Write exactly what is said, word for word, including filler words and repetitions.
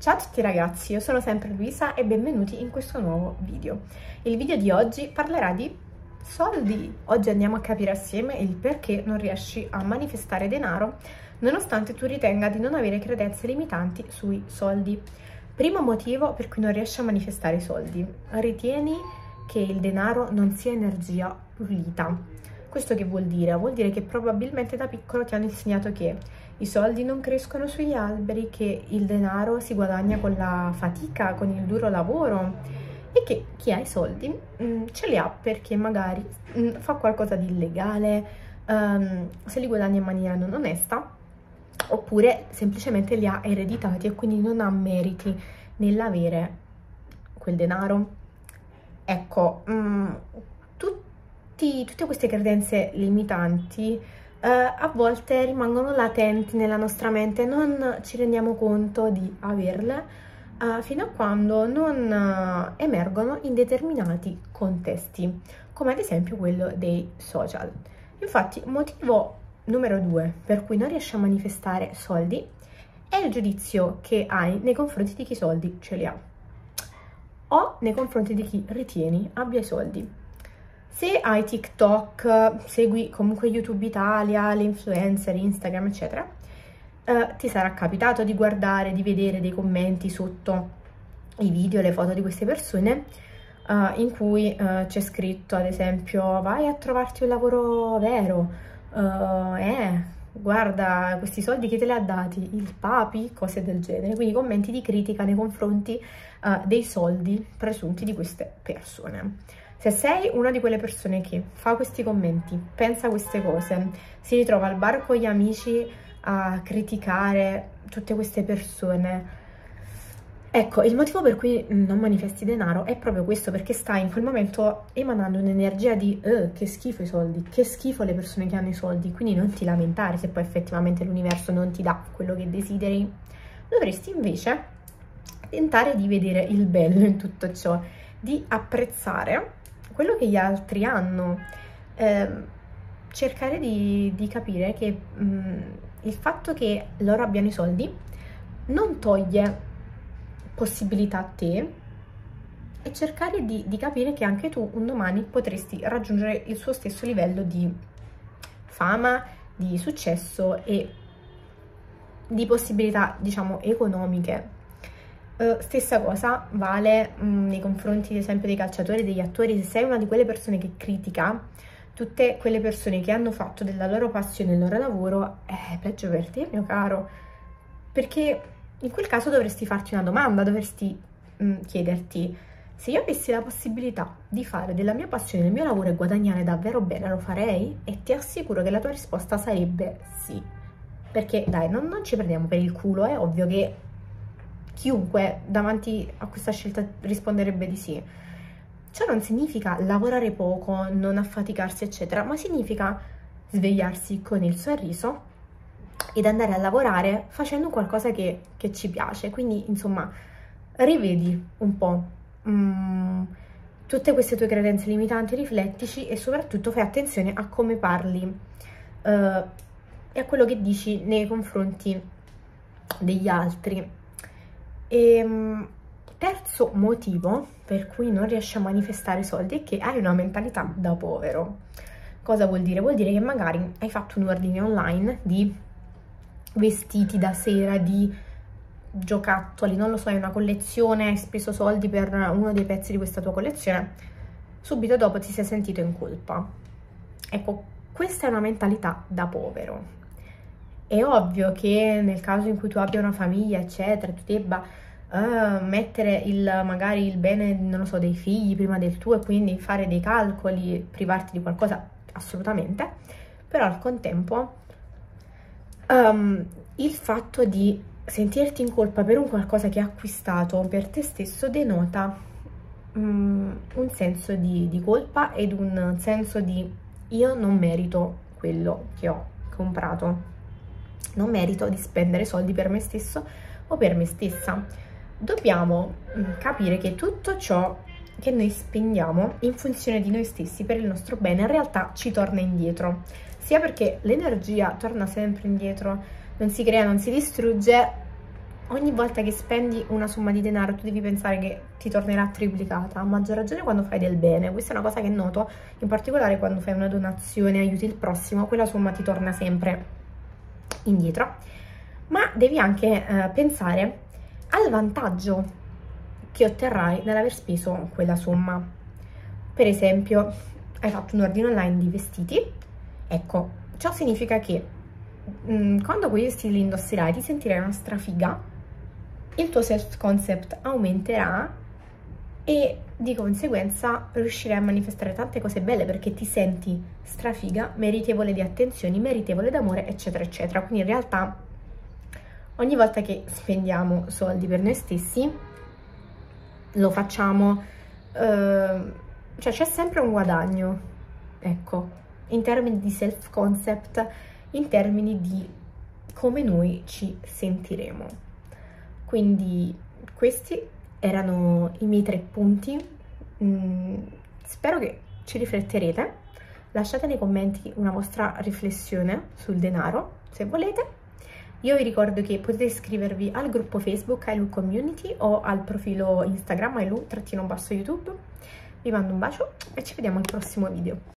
Ciao a tutti ragazzi, io sono sempre Luisa e benvenuti in questo nuovo video. Il video di oggi parlerà di soldi. Oggi andiamo a capire assieme il perché non riesci a manifestare denaro nonostante tu ritenga di non avere credenze limitanti sui soldi. Primo motivo per cui non riesci a manifestare i soldi: ritieni che il denaro non sia energia pulita. Questo che vuol dire? Vuol dire che probabilmente da piccolo ti hanno insegnato che i soldi non crescono sugli alberi, che il denaro si guadagna con la fatica, con il duro lavoro, e che chi ha i soldi mh, ce li ha perché magari mh, fa qualcosa di illegale, um, se li guadagna in maniera non onesta, oppure semplicemente li ha ereditati e quindi non ha meriti nell'avere quel denaro. Ecco, mh, tutti, tutte queste credenze limitanti Uh, a volte rimangono latenti nella nostra mente, non ci rendiamo conto di averle uh, fino a quando non uh, emergono in determinati contesti, come ad esempio quello dei social. Infatti, motivo numero due per cui non riesci a manifestare soldi è il giudizio che hai nei confronti di chi i soldi ce li ha, o nei confronti di chi ritieni abbia i soldi. Se hai TikTok, segui comunque YouTube Italia, le influencer, Instagram, eccetera, eh, ti sarà capitato di guardare, di vedere dei commenti sotto i video, le foto di queste persone, eh, in cui eh, c'è scritto, ad esempio, vai a trovarti un lavoro vero, eh, eh, guarda questi soldi che te li ha dati il papi, cose del genere. Quindi commenti di critica nei confronti eh, dei soldi presunti di queste persone. Se sei una di quelle persone che fa questi commenti, pensa queste cose, si ritrova al bar con gli amici a criticare tutte queste persone, ecco, il motivo per cui non manifesti denaro è proprio questo, perché stai in quel momento emanando un'energia di eh, che schifo i soldi, che schifo le persone che hanno i soldi. Quindi non ti lamentare se poi effettivamente l'universo non ti dà quello che desideri. Dovresti invece tentare di vedere il bello in tutto ciò, di apprezzare quello che gli altri hanno, eh, cercare di, di capire che mh, il fatto che loro abbiano i soldi non toglie possibilità a te, e cercare di, di capire che anche tu un domani potresti raggiungere il suo stesso livello di fama, di successo e di possibilità, diciamo, economiche. Uh, stessa cosa vale mh, nei confronti, ad esempio, dei calciatori e degli attori. Se sei una di quelle persone che critica tutte quelle persone che hanno fatto della loro passione il loro lavoro, è peggio per te, mio caro, perché in quel caso dovresti farti una domanda, dovresti mh, chiederti: se io avessi la possibilità di fare della mia passione il mio lavoro e guadagnare davvero bene, lo farei? E ti assicuro che la tua risposta sarebbe sì, perché dai, non, non ci prendiamo per il culo, è ovvio che chiunque davanti a questa scelta risponderebbe di sì. Ciò non significa lavorare poco, non affaticarsi, eccetera, ma significa svegliarsi con il sorriso ed andare a lavorare facendo qualcosa che, che ci piace. Quindi, insomma, rivedi un po' mm, tutte queste tue credenze limitanti, riflettici e soprattutto fai attenzione a come parli uh, e a quello che dici nei confronti degli altri. E terzo motivo per cui non riesci a manifestare soldi è che hai una mentalità da povero. Cosa vuol dire? Vuol dire che magari hai fatto un ordine online di vestiti da sera, di giocattoli, non lo so, hai una collezione, hai speso soldi per uno dei pezzi di questa tua collezione, subito dopo ti sei sentito in colpa. Ecco, questa è una mentalità da povero. È ovvio che nel caso in cui tu abbia una famiglia, eccetera, tu debba uh, mettere il, magari il bene, non lo so, dei figli prima del tuo e quindi fare dei calcoli, privarti di qualcosa, assolutamente. Però al contempo um, il fatto di sentirti in colpa per un qualcosa che hai acquistato per te stesso denota um, un senso di, di colpa ed un senso di io non merito quello che ho comprato. Non merito di spendere soldi per me stesso o per me stessa. Dobbiamo capire che tutto ciò che noi spendiamo in funzione di noi stessi per il nostro bene in realtà ci torna indietro, sia perché l'energia torna sempre indietro, non si crea, non si distrugge, ogni volta che spendi una somma di denaro tu devi pensare che ti tornerà triplicata, a maggior ragione quando fai del bene. Questa è una cosa che noto, in particolare quando fai una donazione, aiuti il prossimo, quella somma ti torna sempre indietro. Ma devi anche eh, pensare al vantaggio che otterrai nell'aver speso quella somma. Per esempio, hai fatto un ordine online di vestiti, ecco, ciò significa che mh, quando quei vestiti li indosserai ti sentirai una strafiga, il tuo self-concept aumenterà e di conseguenza riuscirai a manifestare tante cose belle perché ti senti strafiga, meritevole di attenzioni, meritevole d'amore, eccetera, eccetera. Quindi in realtà ogni volta che spendiamo soldi per noi stessi, lo facciamo, eh, cioè c'è sempre un guadagno, ecco, in termini di self-concept, in termini di come noi ci sentiremo. Quindi questi erano i miei tre punti, mm, spero che ci rifletterete, lasciate nei commenti una vostra riflessione sul denaro, se volete. Io vi ricordo che potete iscrivervi al gruppo Facebook iLook Community o al profilo Instagram iLook-YouTube. Vi mando un bacio e ci vediamo al prossimo video.